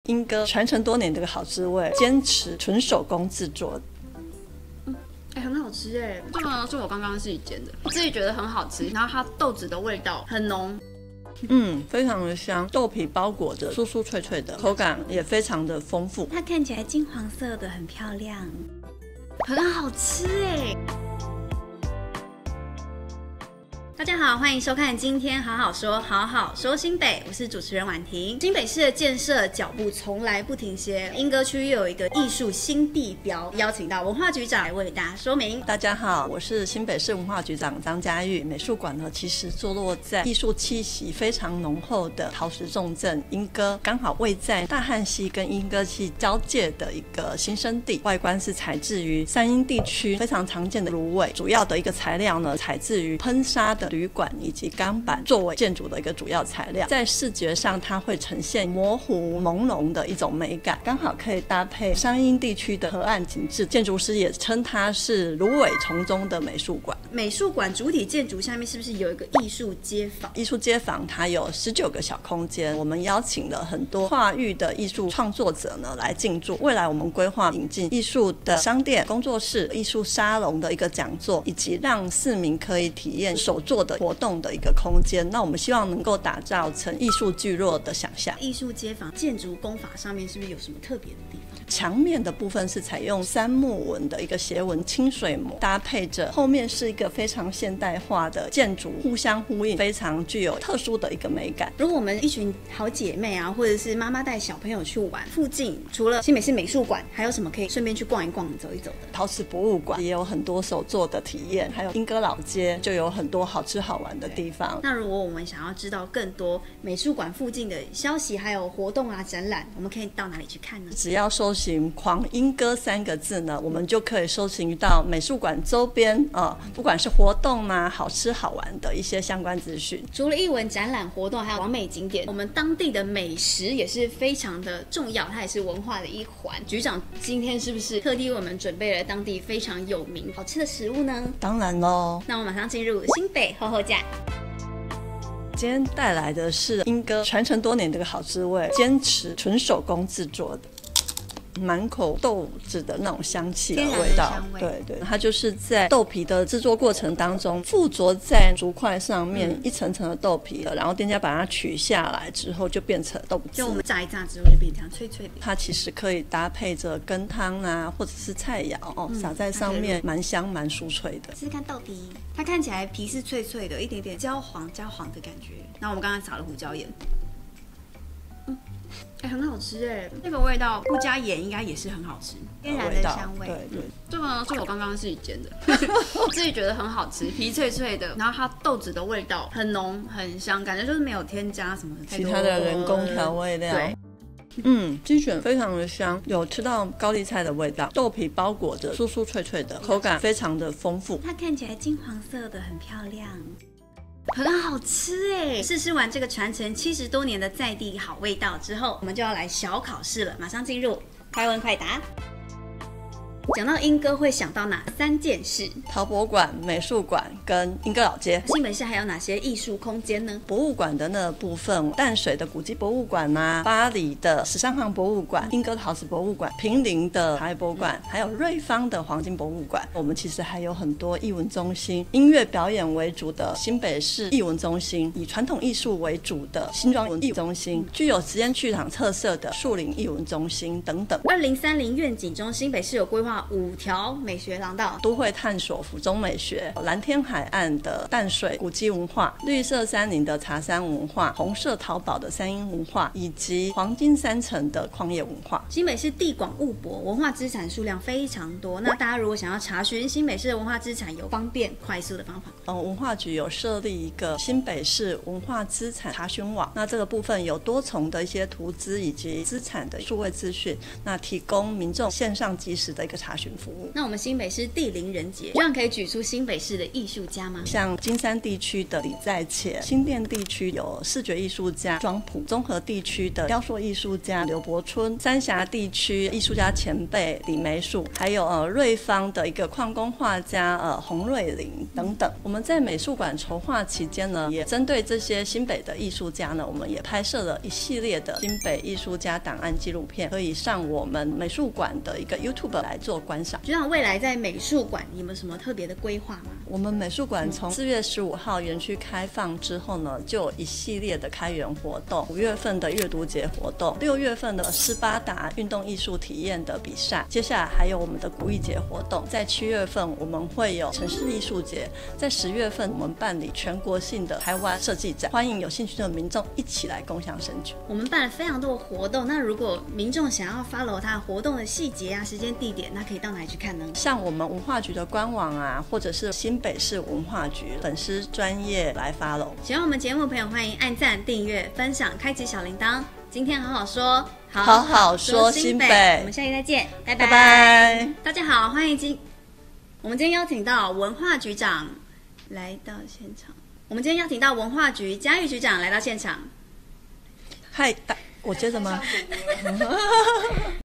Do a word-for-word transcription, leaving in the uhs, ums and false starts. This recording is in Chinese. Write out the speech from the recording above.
莺歌传承多年这个好滋味，坚持纯手工制作。 哎、欸，很好吃哎！这个是我刚刚自己煎的，我自己觉得很好吃。然后它豆子的味道很浓， 嗯，非常的香，豆皮包裹着酥酥脆脆的，口感也非常的丰富。 它看起来金黄色的，很漂亮， 很好吃哎！大家好，欢迎收看今天好好说，好好说新北，我是主持人婉婷。新北市的建设脚步从来不停歇，莺歌区又有一个艺术新地标，邀请到文化局长来为大家说明。 大家好，我是新北市文化局长张嘉玉。美术馆呢，其实坐落在艺术气息非常浓厚的陶石重镇莺歌，刚好位在大汉溪跟莺歌溪交界的一个新生地。外观是采自于三鶯地区非常常见的芦苇，主要的一个材料呢，采自于喷砂的铝管以及钢板作为建筑的一个主要材料，在视觉上它会呈现模糊朦胧的一种美感，刚好可以搭配山阴地区的河岸景致。建筑师也称它是芦苇丛中的美术馆。 美术馆主体建筑下面是不是有一个艺术街坊？ 艺术街坊它有十九个小空间，我们邀请了很多跨域的艺术创作者呢来进驻。未来我们规划引进艺术的商店、工作室、艺术沙龙的一个讲座，以及让市民可以体验手作的活动的一个空间。那我们希望能够打造成艺术聚落的想象。 艺术街坊建筑工法上面是不是有什么特别的地方？ 墙面的部分是采用杉木纹的一个斜纹清水模，搭配着后面是一个非常现代化的建筑，互相呼应，非常具有特殊的一个美感。 如果我们一群好姐妹啊，或者是妈妈带小朋友去玩，附近除了新北市美术馆，还有什么可以顺便去逛一逛、走一走的？ 陶瓷博物馆也有很多手作的体验，还有莺歌老街就有很多好吃好玩的地方。 那如果我们想要知道更多美术馆附近的消息，还有活动啊、展览，我们可以到哪里去看呢？ 只要搜寻狂莺歌三个字呢，我们就可以搜寻到美术馆周边啊、呃，不管是活动啊、好吃好玩的一些相关资讯。 除了艺文展览活动，还有网美景点，我们当地的美食也是非常的重要，它也是文化的一环。局长今天是不是特地为我们准备了当地非常有名好吃的食物呢？ 当然咯， 那我们马上进入新北厚厚呷。 今天带来的是莺歌传承多年这个好滋味，坚持纯手工制作的。满口豆子的那种香气的味道， 味对对，它就是在豆皮的制作过程当中附着在竹块上面、嗯、一层层的豆皮，然后店家把它取下来之后就变成豆子， 就我们炸一炸之后就变成脆脆的。 它其实可以搭配着羹汤啊，或者是菜肴哦，撒、嗯、在上面，蛮香蛮酥脆的。 试试看豆皮，它看起来皮是脆脆的，一点点焦黄焦黄的感觉。那我们刚刚撒了胡椒盐。哎、欸，很好吃哎！这个味道不加盐应该也是很好吃，天然的香味。 对对， 这个呢是我刚刚自己煎的，我自己觉得很好吃，皮脆脆的，然后它豆子的味道很浓很香，感觉就是没有添加什么其他的人工调味料。 对， 嗯，鸡卷非常的香，有吃到高丽菜的味道，豆皮包裹着酥酥脆脆的，口感非常的丰富。 它看起来金黄色的，很漂亮。 很好吃哎！试吃完这个传承七十多年的在地好味道之后，我们就要来小考试了，马上进入快问快答。讲到莺歌会想到哪三件事？ 陶博馆、美术馆跟莺歌老街。 新北市还有哪些艺术空间呢？ 博物馆的那部分，淡水的古迹博物馆啊，巴黎的十三行博物馆、莺歌陶瓷博物馆、坪林的茶叶博物馆，还有瑞芳的黄金博物馆。我们其实还有很多艺文中心，音乐表演为主的新北市艺文中心，以传统艺术为主的新庄艺文中心，具有实验剧场特色的树林艺文中心等等。 二零三零愿景中，新北市有规划五条美学廊道， 都会探索府中美学、蓝天海岸的淡水古迹文化、绿色山林的茶山文化、红色淘宝的山阴文化，以及黄金山城的矿业文化。 新北市地广物博，文化资产数量非常多。那大家如果想要查询新北市的文化资产，有方便快速的方法。 嗯，文化局有设立一个新北市文化资产查询网，那这个部分有多重的一些图资以及资产的数位资讯，那提供民众线上即时的一个查询服务。 那我们新北市地灵人杰，这样可以举出新北市的艺术家吗？ 像金山地区的李在且，新店地区有视觉艺术家庄普，综合地区的雕塑艺术家刘伯春，三峡地区艺术家前辈李梅树，还有呃瑞芳的一个矿工画家呃洪瑞麟等等。我们在美术馆筹划期间呢，也针对这些新北的艺术家呢，我们也拍摄了一系列的新北艺术家档案纪录片，可以上我们美术馆的一个 YouTube 来做观赏。 就像未来在美术馆，你们什么特别的规划吗？ 我们美术馆从四月十五号园区开放之后呢，就有一系列的开园活动，五月份的阅读节活动，六月份的斯巴达运动艺术体验的比赛，接下来还有我们的古艺节活动，在七月份我们会有城市艺术节，在十月份我们办理全国性的台湾设计展，欢迎有兴趣的民众一起来共襄盛举。 我们办了非常多的活动，那如果民众想要 follow 它活动的细节啊、时间、地点，那可以到哪里去看呢？ 像我们文化局的官网啊，或者是新北市文化局粉丝专页来 follow。 喜欢我们节目的朋友，欢迎按赞、订阅、分享、开启小铃铛。今天好好说， 好好说新北， 我们下期再见，拜拜。 拜拜。 大家好，欢迎今我们今天邀请到文化局长来到现场。我们今天邀请到文化局嘉玉局长来到现场。 嗨，大我接着吗？